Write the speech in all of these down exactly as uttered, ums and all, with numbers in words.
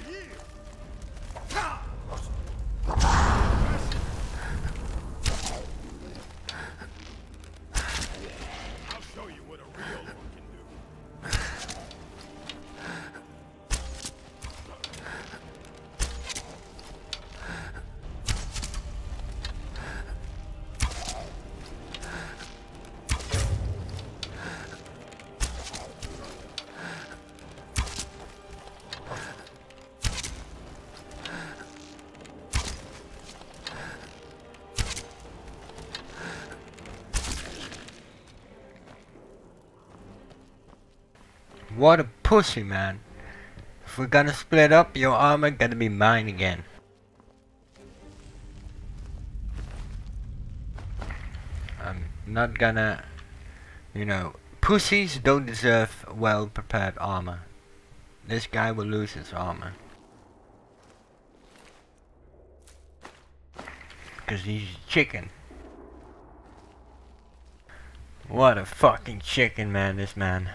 show you what a real one can do. What a pussy, man. If we're gonna split up, your armor gonna be mine again. I'm not gonna, you know, pussies don't deserve well prepared armor. This guy will lose his armor. Cause he's a chicken. What a fucking chicken, man, this man.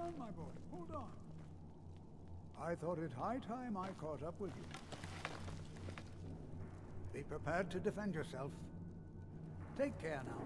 on, my boy. Hold on. I thought it high time I caught up with you. Be prepared to defend yourself. Take care now.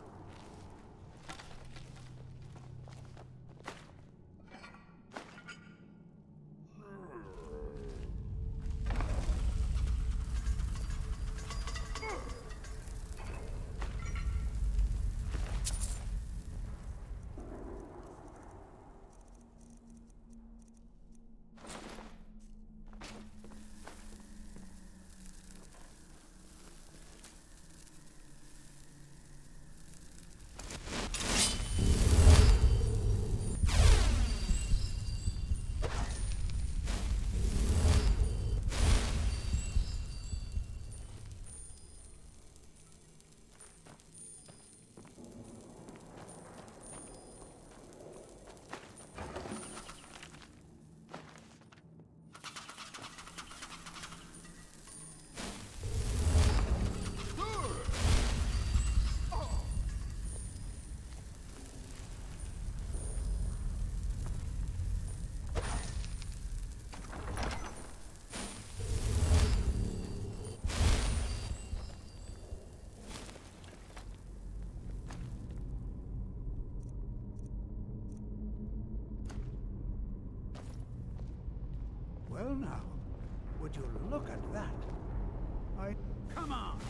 Well now, would you look at that? I... Come on!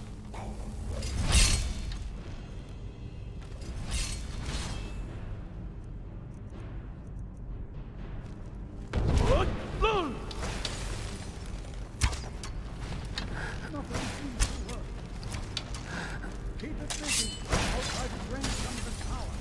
Nothing seems to work. Keep it busy. I'll try to drain some of its power.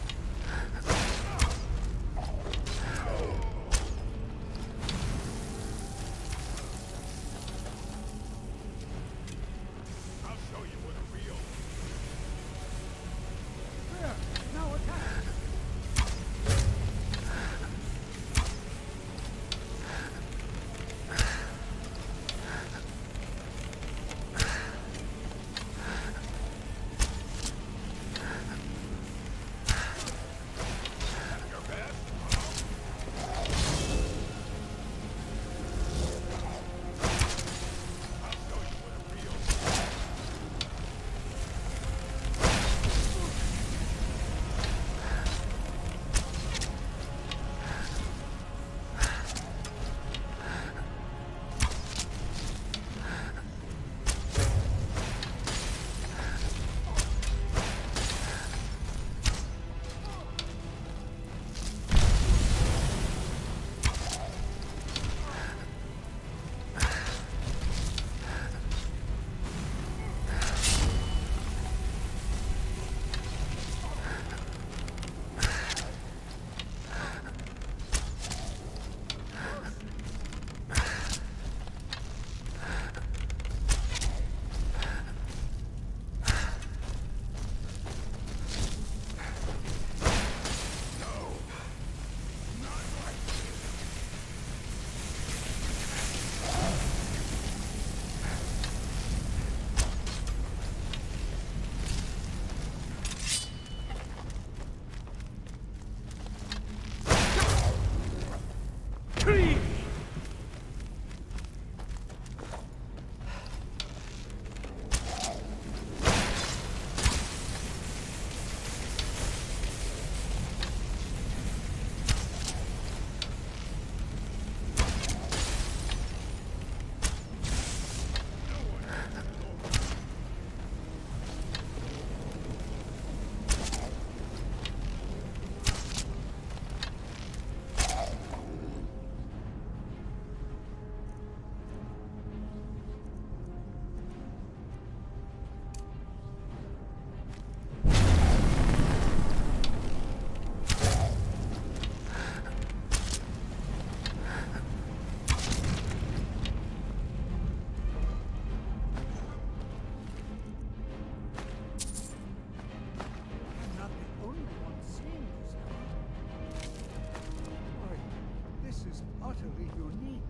Utterly unique.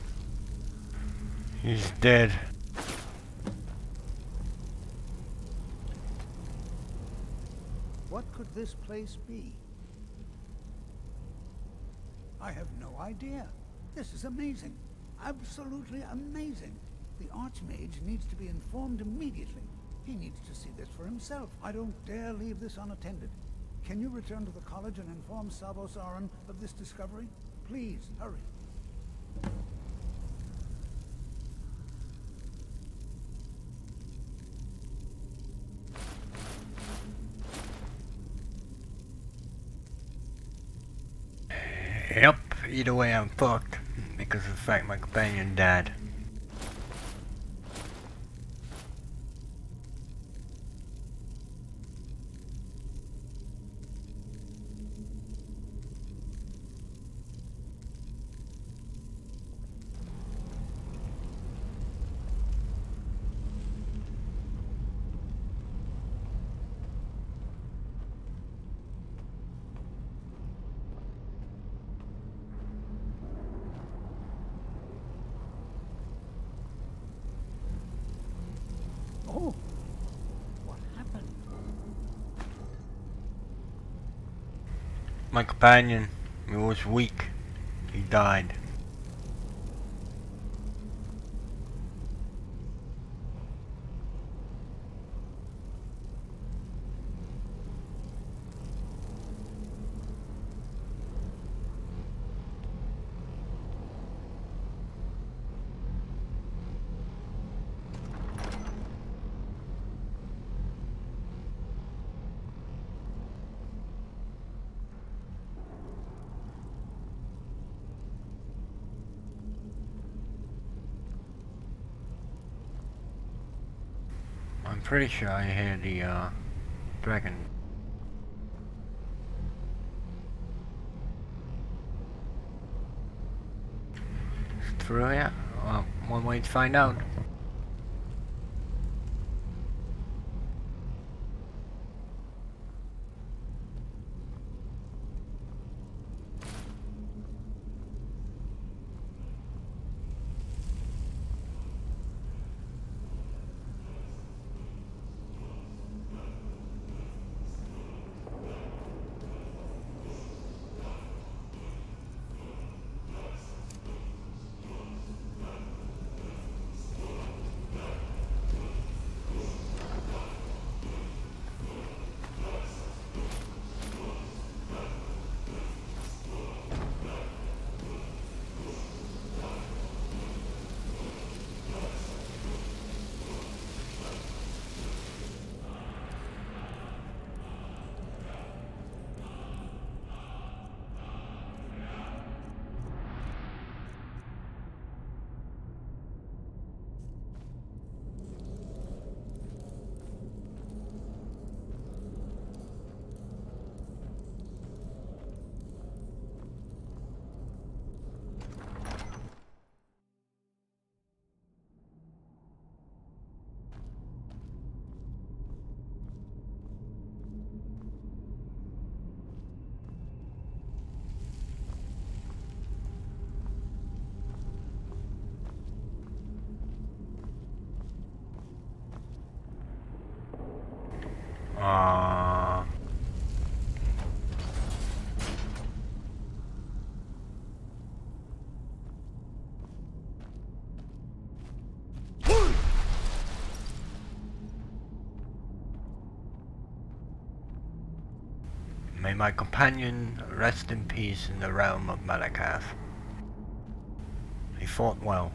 He's dead. could this place be? I have no idea. This is amazing. Absolutely amazing. The Archmage needs to be informed immediately. He needs to see this for himself. I don't dare leave this unattended. Can you return to the college and inform Savos Aran of this discovery? Please, hurry. Yep, either way I'm fucked, because of the fact my companion died. Oh, what happened? My companion, he was weak. He died. I'm pretty sure I hear the uh, dragon. Through here? Well, one way to find out. Uh, May my companion rest in peace in the realm of Malakath. He fought well.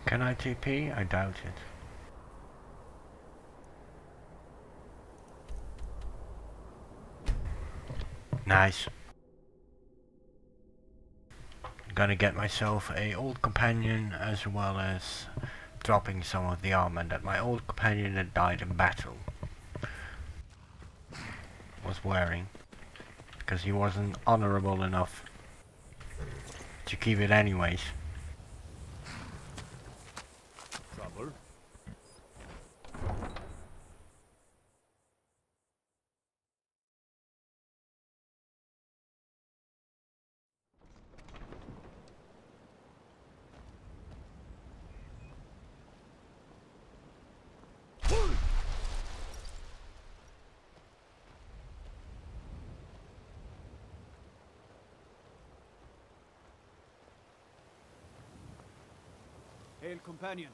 Can I T P? I doubt it. Nice. Gonna get myself a old companion as well as dropping some of the armor that my old companion that died in battle was wearing, because he wasn't honorable enough to keep it anyways. Trouble? Hail, companion.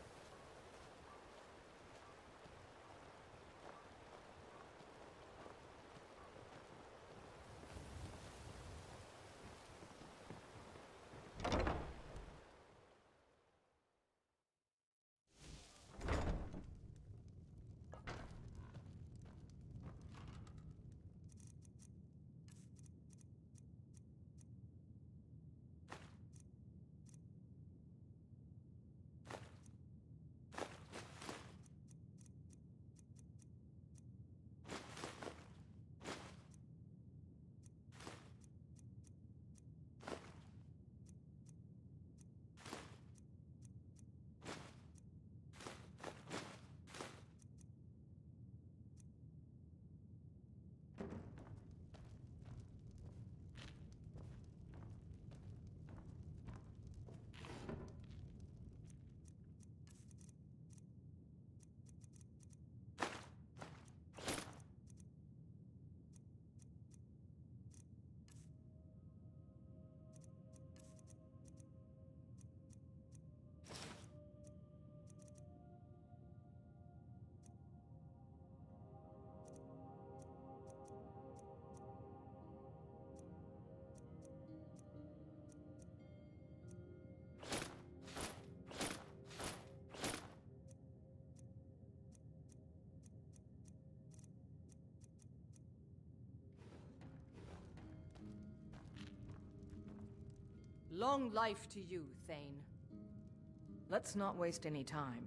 Long life to you, Thane. Let's not waste any time.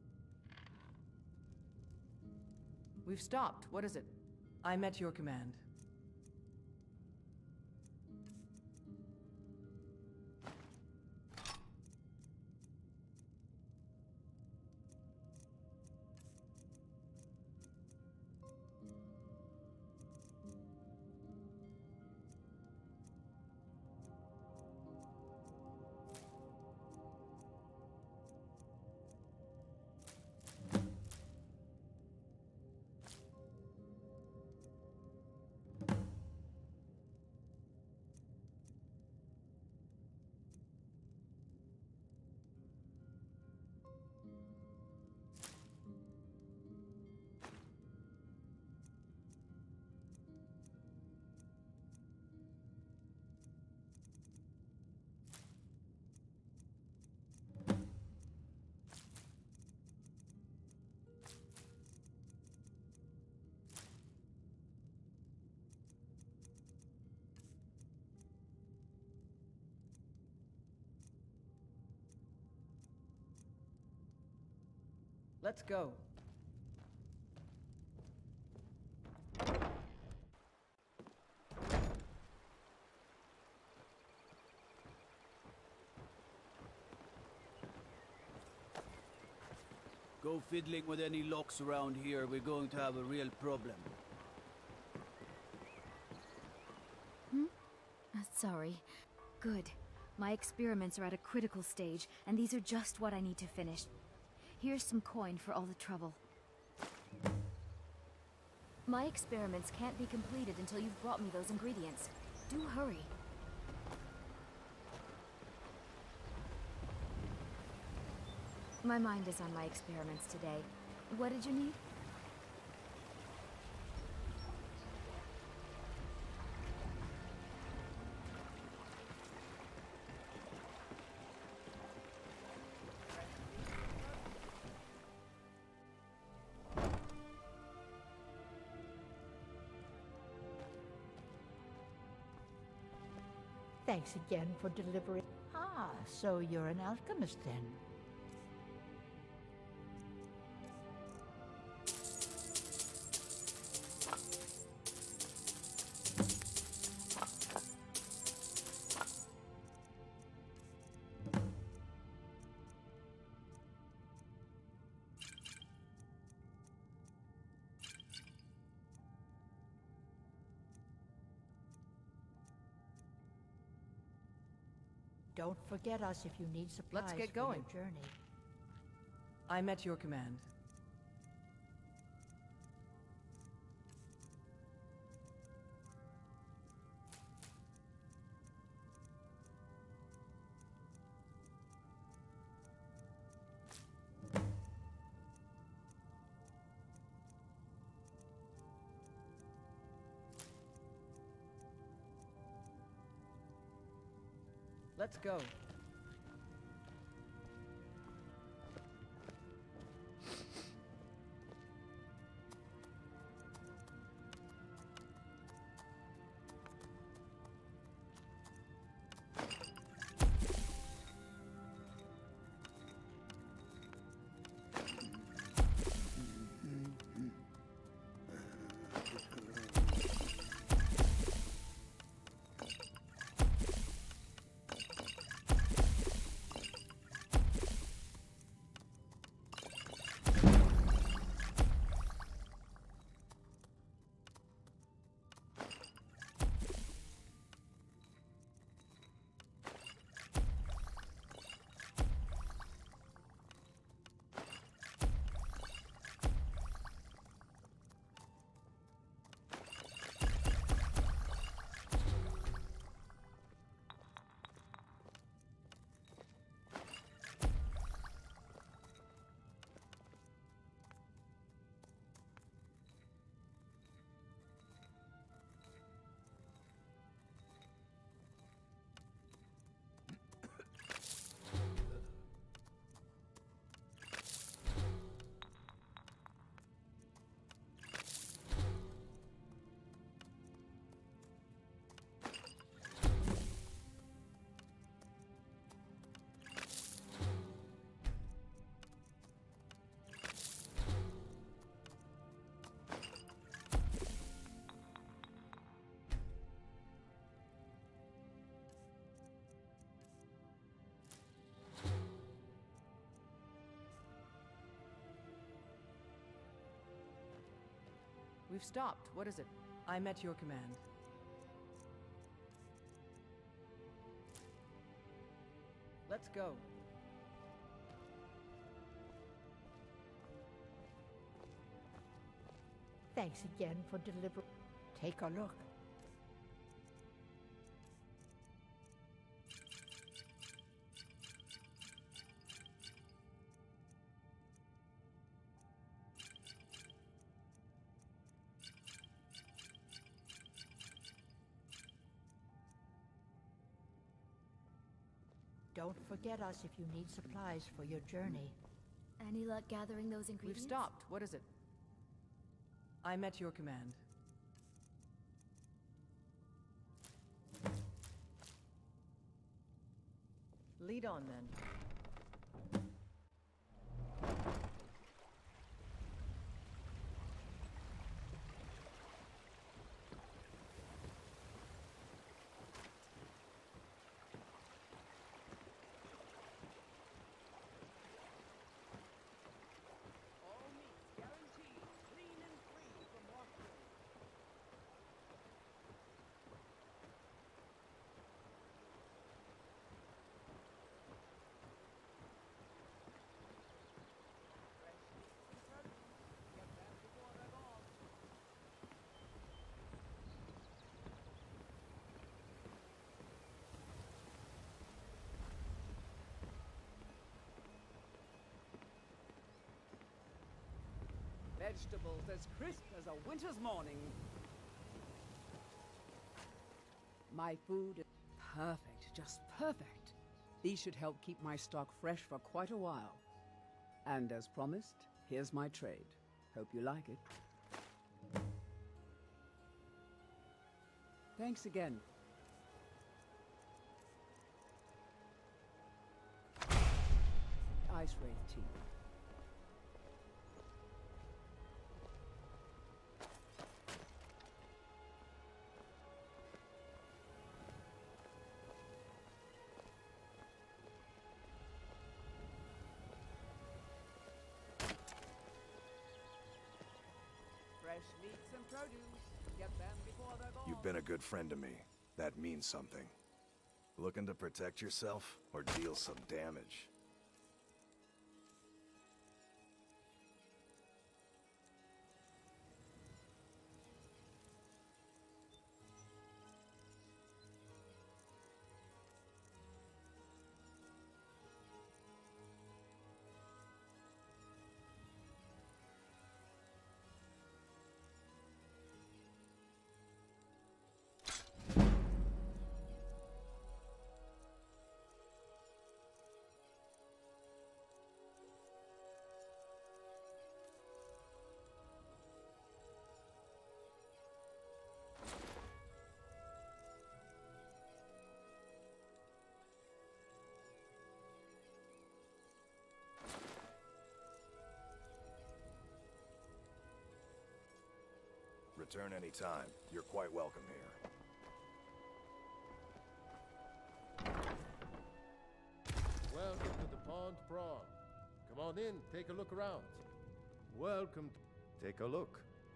We've stopped. What is it? I'm at your command. Let's go. Go fiddling with any locks around here, we're going to have a real problem. Hmm? Uh, sorry. Good. My experiments are at a critical stage, and these are just what I need to finish. Here's some coin for all the trouble. My experiments can't be completed until you've brought me those ingredients. Do hurry. My mind is on my experiments today. What did you need? Thanks again for delivering. Ah, so you're an alchemist then. Don't forget us if you need supplies Let's get for going. your journey. I'm at your command. Let's go. We've stopped. What is it? I'm at your command. Let's go. Thanks again for delivering. Take a look. Don't forget us if you need supplies for your journey. Any luck gathering those We've ingredients? stopped. What is it? I'm at your command. Lead on then. Vegetables as crisp as a winter's morning. My food is perfect, just perfect. These should help keep my stock fresh for quite a while. And as promised, here's my trade. Hope you like it. Thanks again. Ice Wraith tea. Fresh meats and produce. Get them before they're gone. You've been a good friend to me. That means something. Looking to protect yourself or deal some damage? Return anytime. You're quite welcome here. Welcome to the Pond Prawn. Come on in, take a look around. Welcome. Take a look.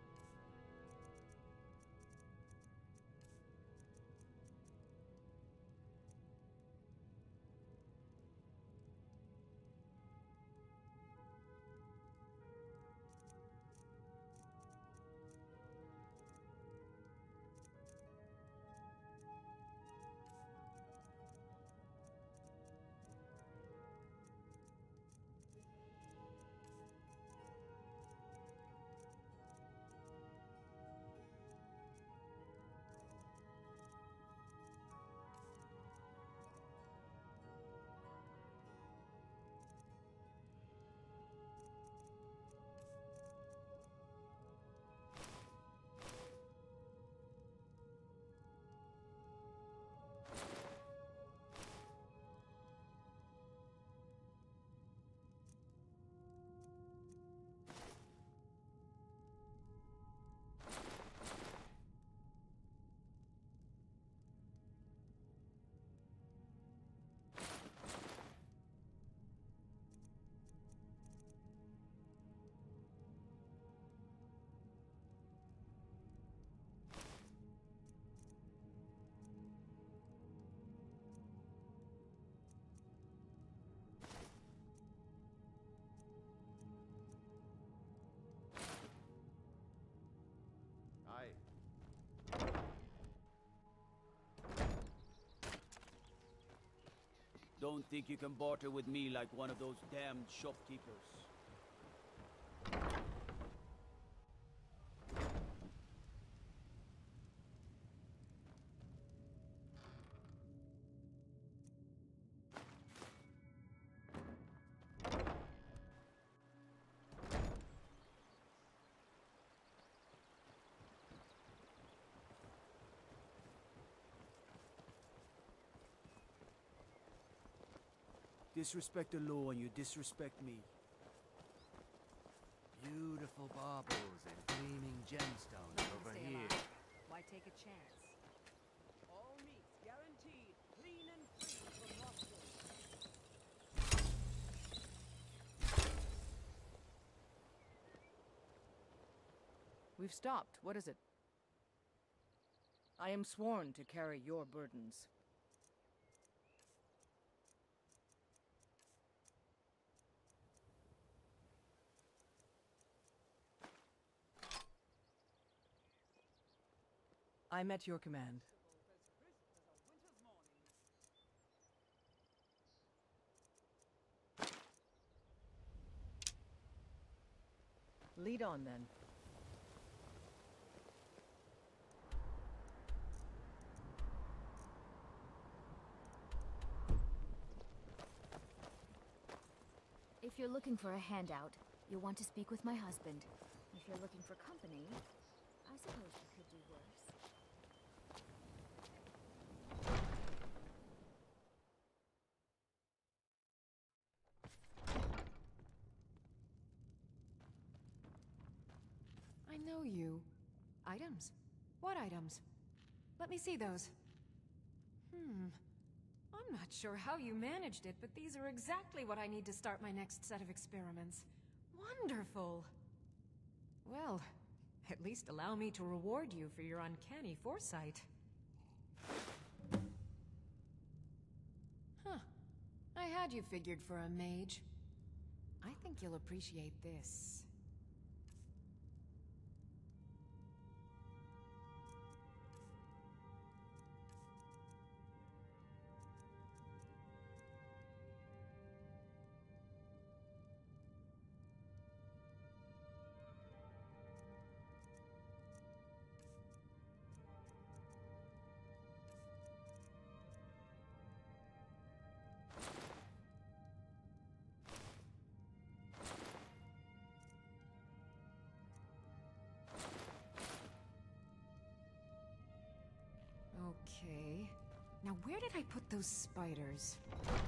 Don't think you can barter with me like one of those damned shopkeepers. Disrespect the law and you disrespect me. Beautiful baubles and gleaming gemstones over Stay here. alive. Why take a chance? All meats guaranteed, clean and free from nostrils. We've stopped. What is it? I am sworn to carry your burdens. I'm at your command. Lead on, then. If you're looking for a handout, you'll want to speak with my husband. If you're looking for company, I suppose you could do worse. No, you. Items? What items? Let me see those. Hmm. I'm not sure how you managed it, but these are exactly what I need to start my next set of experiments. Wonderful! Well, at least allow me to reward you for your uncanny foresight. Huh. I had you figured for a mage. I think you'll appreciate this. Okay. Now where did I put those spiders?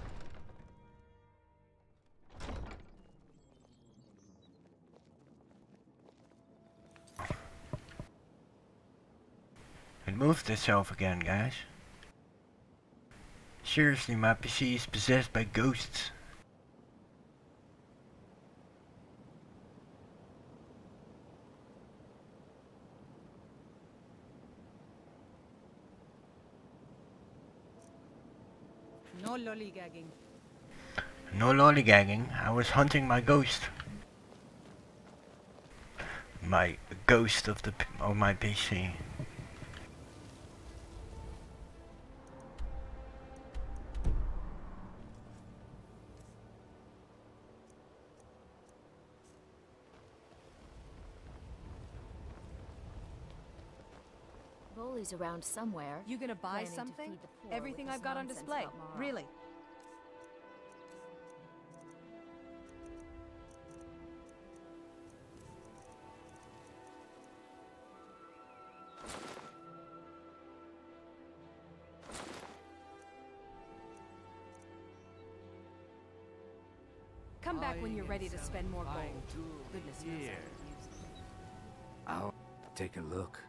It moved itself again, guys. Seriously, my P C is possessed by ghosts. No lollygagging. No lollygagging, I was hunting my ghost. My ghost of the p of my P C. Bully's around somewhere. You gonna buy planning to something? feed the poor Everything with I've this got on nonsense display. about morale. Really? Come back when you're ready to spend more gold. Goodness knows I could use it. I'll take a look.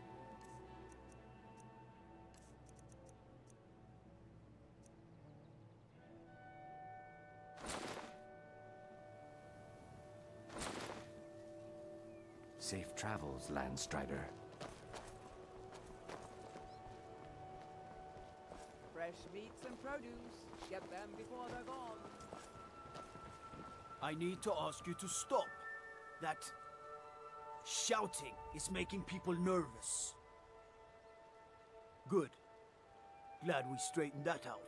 Safe travels, Landstrider. Fresh meats and produce. Get them before they're gone. I need to ask you to stop. That shouting is making people nervous. Good. Glad we straightened that out.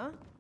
huh?